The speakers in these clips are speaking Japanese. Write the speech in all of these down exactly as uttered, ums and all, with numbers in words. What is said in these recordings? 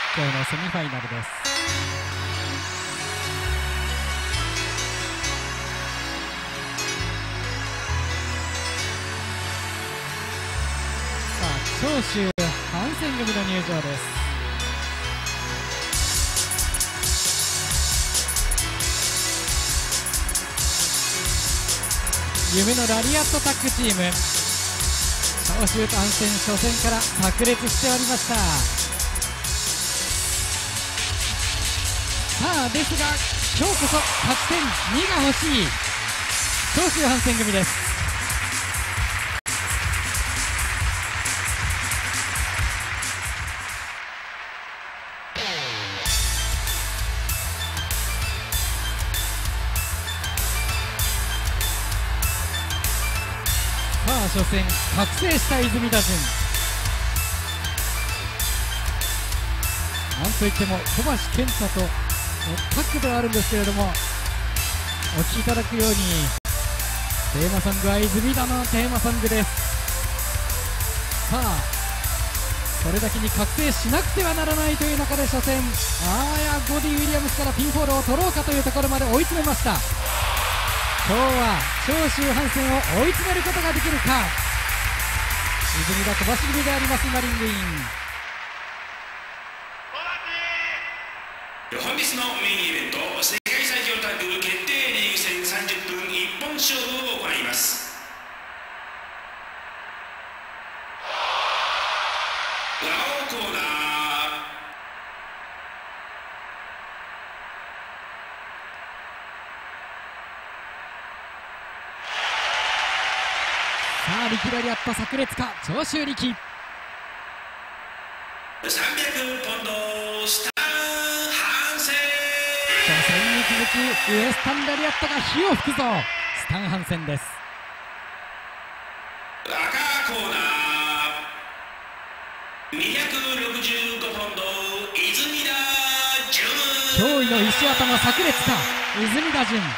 今日のセミファイナルです。さあ長州ハンセン組の入場です。夢のラリアットタッグチーム、長州とハンセン初戦から炸裂しておりました。さあですが今日こそ勝ち点にが欲しい長州ハンセン組です。さあ初戦覚醒した泉田順、なんといっても小橋健太とタッグではあるんですけれども、お聴きいただくようにテーマソングは泉田のテーマソングです。さあそれだけに覚醒しなくてはならないという中で初戦、あーやゴディ・ウィリアムスからピンフォールを取ろうかというところまで追い詰めました。今日は長州ハンセンを追い詰めることができるか。泉田小橋組であります。今リングイン。 本日のメインイベント、世界最強タッグ決定リーグ戦さんじゅっぷん一本勝負を行います。ラオコーナー、 さあ力ラリアット炸裂か長州力。 さんびゃくポンドスタンハンセン。 初戦に続きウエスタンラリアットが火を吹くぞ。スタンハンセンです。 赤コーナーにひゃくろくじゅうごポンド泉田順。 驚異の石頭炸裂か泉田順。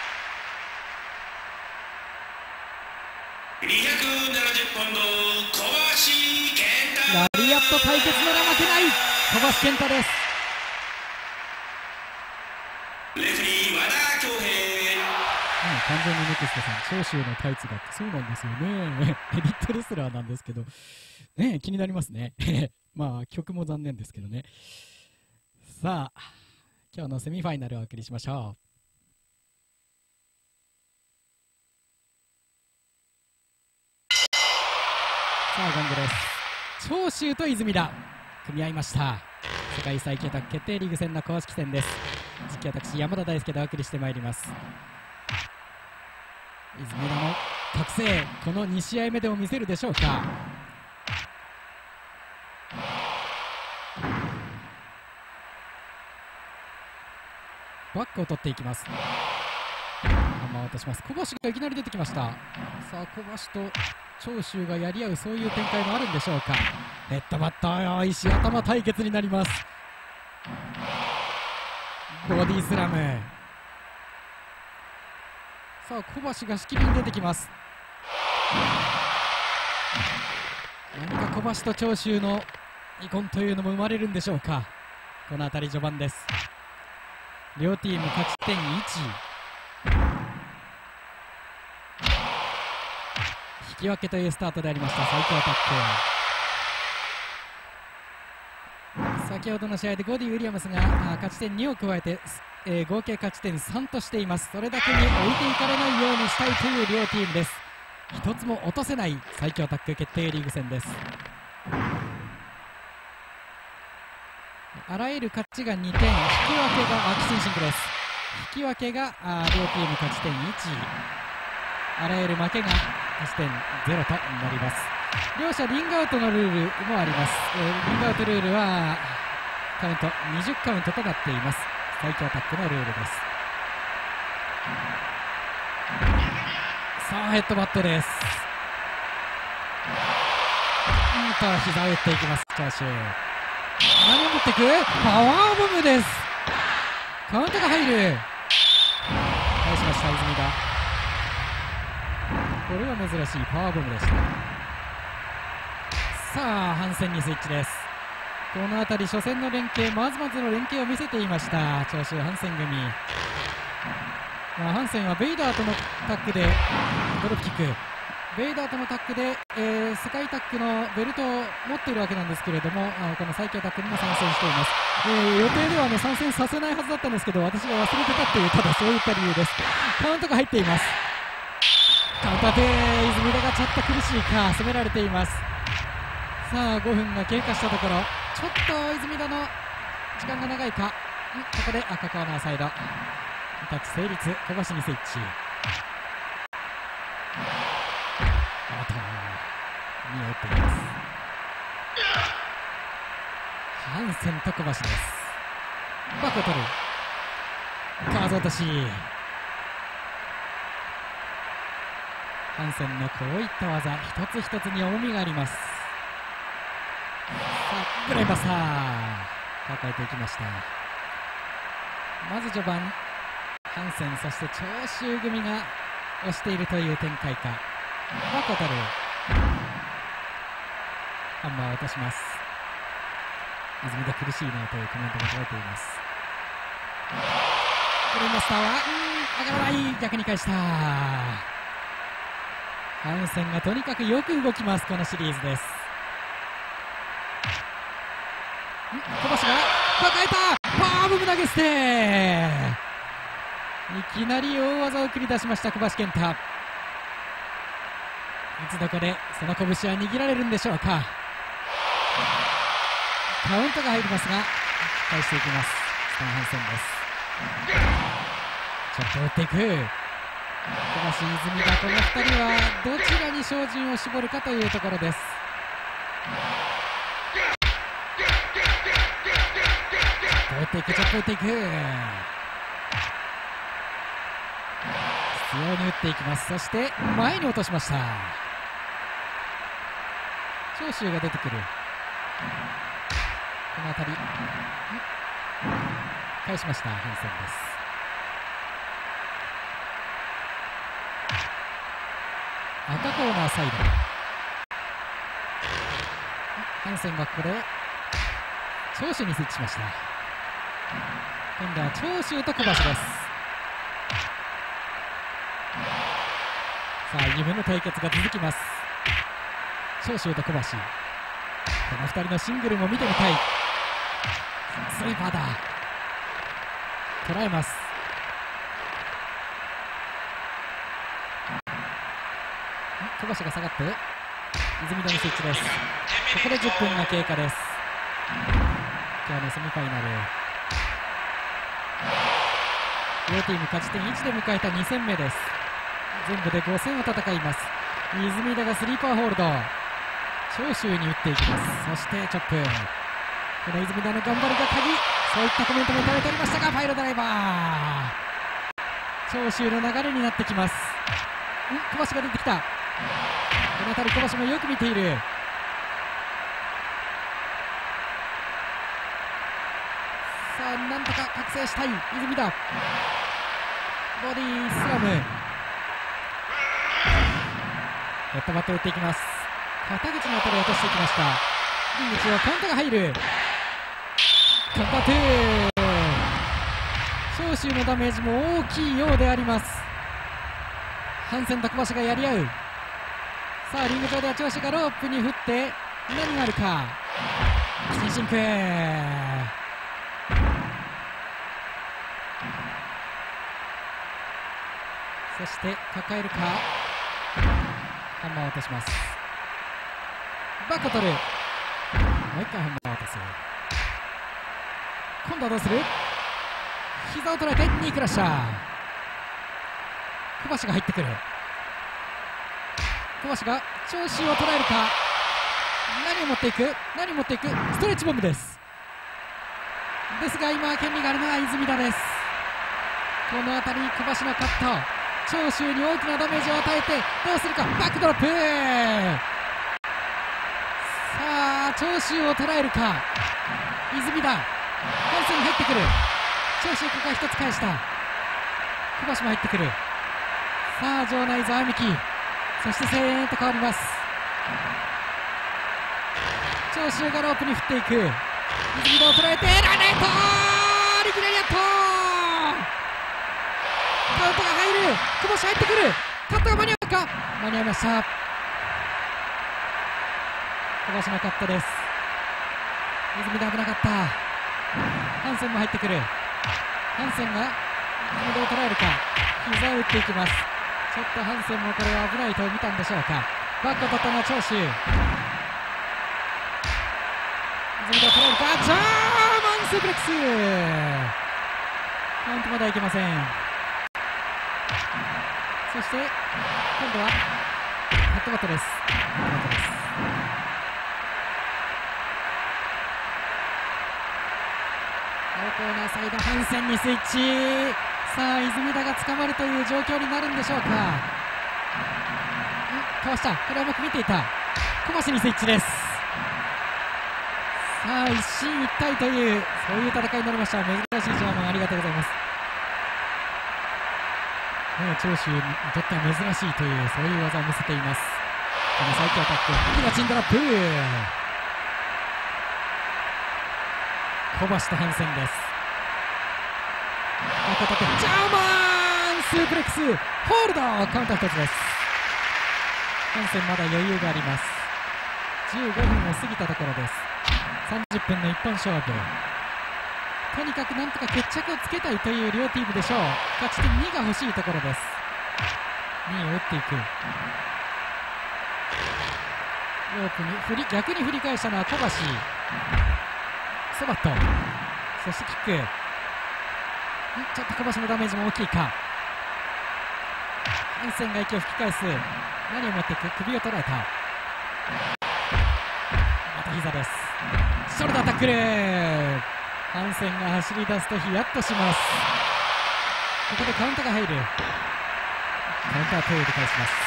にひゃくななじゅうポンド小橋健太。 ラリアット対決なら負けない小橋健太です。 レフリー和田恭平。 うん、完全にネクストさん長州のタイツだってそうなんですよね。エリットレスラーなんですけどね、気になりますね。まあ曲も残念ですけどね。さあ今日のセミファイナルをお送りしましょう。さあゴングです。長州と泉田組み合いました。世界最強タッグ決定リーグ戦の公式戦です。実況私山田大輔でお送りしてまいります。泉田の覚醒、このに試合目でも見せるでしょうか。バックを取っていきます。ハンマーを落とします。小橋がいきなり出てきました。さあ小橋と長州がやり合う、そういう展開もあるんでしょうか。ヘッドバットよ、石頭対決になります。ボディスラム。さあ小橋がしきりに出てきます。何か小橋と長州の遺恨というのも生まれるんでしょうか。この辺り序盤です。両チーム勝ち点いち、引き分けというスタートでありました。最強タッグ。先ほどの試合でゴディ・ウィリアムスが勝ち点にを加えて、えー、合計勝ち点さんとしています。それだけに置いていかれないようにしたいという両チームです。一つも落とせない最強タッグ決定リーグ戦です。あらゆる勝ちがにてん、引き分けがアキシンシンクです。引き分けがあ両チーム勝ち点いち、あらゆる負けが勝ち点ゼロとなります。両者リングアウトのルールもあります。えー、リングアウトルールはカウントにじゅうカウントとなっています。最強タッグのルールです。さあヘッドバットです。うんと膝を打っていきます。長州何を持っていく、パワーボムです。カウントが入る。返しました泉田。これは珍しいパワーボムでした。さあ反戦にスイッチです。 この辺り初戦の連携、まずまずの連携を見せていました長州ハンセン組。まあ、ハンセンはベイダーとのタッグでドロップキック、ベイダーとのタッグで、えー、世界タッグのベルトを持っているわけなんですけれども、あこの最強タッグにも参戦しています。えー、予定ではね参戦させないはずだったんですけど、私が忘れてたっていう、ただそういった理由です。カウントが入っています。カウンタープレー、泉田がちょっと苦しいか、攻められています。さあごふんが経過したところ、ちょっと泉田の時間が長いか。んここで赤コーナーサイドタッチ成立、小橋にスイッチ。あとにを打っています。ハンセンと小橋です。バックを取る、カード落とし。ハンセンのこういった技一つ一つに重みがあります。さあブレイバスター抱えていきました。まず序盤ハンセン、そして長州組が押しているという展開か。バックを取る、ハンマーを落とします。泉田苦しいなというコメントが届いています。ブレイバスターはうん上がらない、逆に返した。ハンセンがとにかくよく動きます、このシリーズです。小橋が抱えた、パーム投げ捨て、いきなり大技を繰り出しました小橋健太。いつどこでその拳は握られるんでしょうか。カウントが入りますが返していきます。スタン・ハンセンです。ちょっと打っていく小橋、泉田、このふたりはどちらに照準を絞るかというところです。打っていく、ちょっと打っていく、必要に打っていきます。そして前に落としました。長州が出てくる、この辺り返しました。ハンセンです。赤コーナーサイド、ハンセンがここで長州にスイッチしました。今度は長州と小橋です。さあ夢の対決が続きます。長州と小橋、このふたりのシングルも見てみたい。スイーパーだ、捉えます。小橋が下がって泉田にスイッチです。ここでじゅっぷんが経過です。今日のセミファイナル、両チーム勝ち点いちで迎えたに戦目です。全部でご戦を戦います。泉田がスリーパーホールド、長州に打っていきます。そしてチョップ、この泉田の頑張りが鍵、そういったコメントもいただいておりましたが、ファイルドライバー、長州の流れになってきます。ん小橋が出てきた、この辺り小橋もよく見ている。さあなんとか覚醒したい泉田、ボディスラム、ヘッドバット打っていきます。肩口の辺りを落としていきました。リング中央カウントが入る、カウンタートゥー、長州のダメージも大きいようであります。ハンセンと小橋がやり合う。さあリング上では長州がロープに振って何があるか、キティシンク、そして抱えるか、ハンマーを落とします。バックを取る、もう一回ハンマーを落とす。今度はどうする、膝を捉えてニークラッシャー、小橋が入ってくる。小橋が長州を捉えるか、何を持っていく、何を持っていく、ストレッチボムです。ですが今権利があるのは泉田です。この辺り小橋のカット、長州に大きなダメージを与えてどうするか、バックドロップ、さあ長州を捉えるか、泉田、ハンセンに入ってくる、長州ここは一つ返した、小橋も入ってくる。さあ場内ざわめき、そして声援へと変わります。長州がロープに振っていく、 泉田を捉えてラネットリキラリアットカウントが入る久保入ってくるカットが間に合うか間に合いました小橋のカットです泉田危なかったハンセンも入ってくるハンセンが泉田を捉えるか膝を打っていきますちょっとハンセンもこれは危ないと見たんでしょうかバックを取ったのは長州泉田を捉えるかジャーマンスープレックスカウントまだいけませんそして今度はヘッドバットですヘッドバットです青コーナーサイドハンセンにスイッチさあ泉田が捕まるという状況になるんでしょうかかわしたこれはうまく見ていた小橋にスイッチですさあ一進一退というそういう戦いになりました珍しいジャーマンありがとうございますもう長州にとっては珍しいというそういう技を見せていますこの最強アタックヒガチンドラップ小橋とハンセンです赤立てジャーマンスープレックスホールドカウンターひとつですハンセンまだ余裕がありますじゅうごふんを過ぎたところですさんじゅっぷんの一本勝負とにかくなんとか決着をつけたいという両チームでしょう勝ち点にが欲しいところですにを打っていくロープに振り逆に振り返したのは小橋ソバットそしてキックちょっと小橋のダメージも大きいかハンセンが息を吹き返す何を持っていく首を捉えたまた膝ですショルダータックルハンセンが走り出すとヒヤッとしますここでカウントが入るカウンタープレーで返します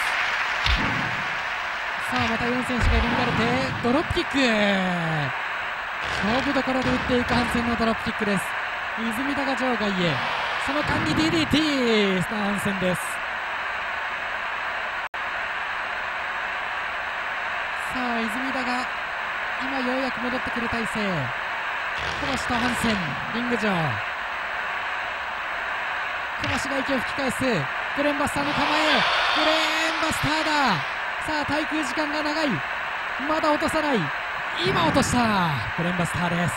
さあまたよん選手が入り乱れてドロップキック勝負どころで打っていくハンセンのドロップキックです泉田が場外へその間に ディーディーティー スターハンセンですさあ泉田が今ようやく戻ってくる体勢小橋とハンセンリング上小橋が息を吹き返すグレンバスターの構えグレンバスターださあ滞空時間が長いまだ落とさない今落としたグレンバスターです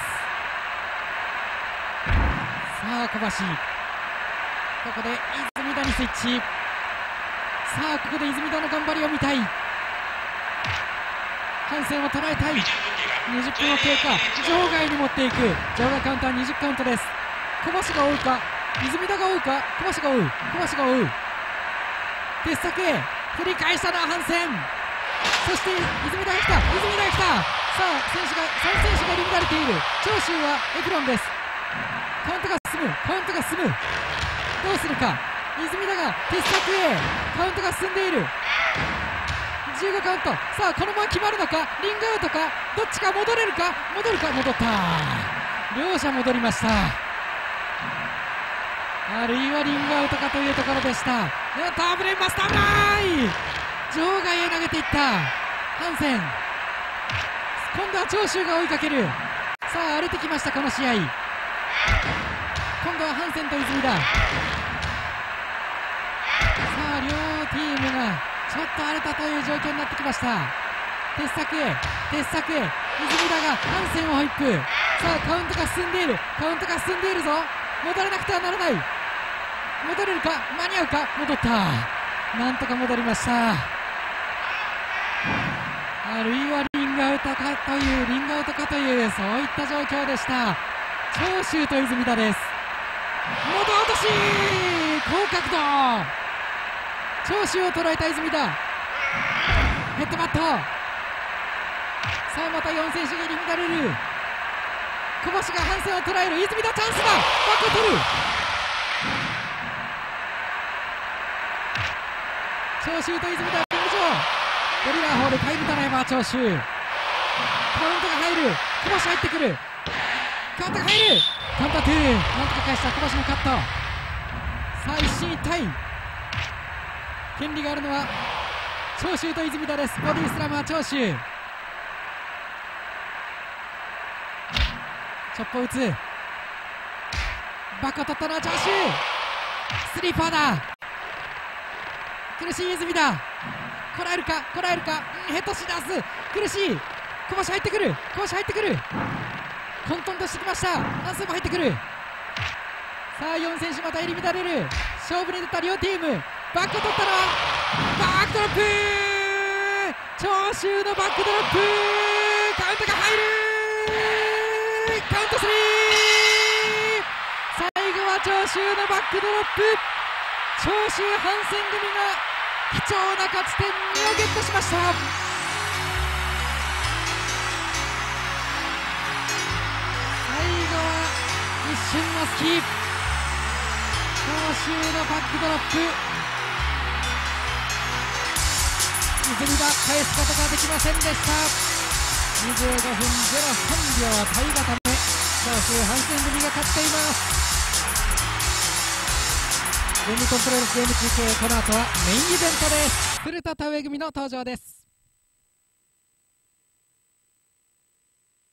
さあ小橋ここで泉田にスイッチさあここで泉田の頑張りを見たいハンセンを捉えたいにじゅっぷんを経過場外に持っていく場外カウンターにじゅうカウントです小橋が追うか泉田が追うか小橋が追う小橋が追う鉄柵へ振り返したのはハンセンそして泉田が来た泉田が来たさあ選手がさん選手が入り乱れている長州はエプロンですカウントが進むカウントが進むどうするか泉田が鉄柵へカウントが進んでいるじゅうごカウントさあこのまま決まるのかリングアウトかどっちか戻れるか戻るか戻った両者戻りましたあるいはリングアウトかというところでしたターブレンバスターナイ場外へ投げていったハンセン今度は長州が追いかけるさあ荒れてきましたこの試合今度はハンセンと泉田さあ両チームがちょっと荒れたという状況になってきました鉄柵へ鉄柵へ泉田がハンセンをホイップさあカウントが進んでいるカウントが進んでいるぞ戻らなくてはならない戻れるか間に合うか戻ったなんとか戻りましたあるいはリングアウトかというリングアウトかというそういった状況でした長州と泉田です元落とし高角度長州を捉えた泉田ヘッドバットさあまたよん選手が入り乱れる小橋がハンセンを捉える泉田チャンスだバックを取る長州と泉田リング上ゴリラーホールタイムトライバー長州カウントが入る小橋入ってくるカウントが入るカウンターツーなんとか返した小橋のカットさあ一進一退権利があるのは長州と泉田ですボディスラマー長州チョップを打つ。バックを取ったのはチャーシュー。スリーパーだ。苦しい泉だ。こらえるかこらえるか、うん、ヘッドし出す。苦しい。小橋入ってくる。小橋入ってくる。混沌としてきました。ナンスも入ってくる。さあよん選手また入り乱れる。勝負に出た両チーム。バックを取ったのはバックドロップ。長州のバックドロップ。カウントが入る。カウントスリー。最後は長州のバックドロップ。長州ハンセン組が貴重な勝ち点にをゲットしました。最後は一瞬の隙。長州のバックドロップ。泉田返すことができませんでした。にじゅうごふんゼロさんびょうタイ固め。長州ハンセン組が勝っています。ゲームコントロールゲーム中継、この後はメインイベントです。古田田上組の登場です。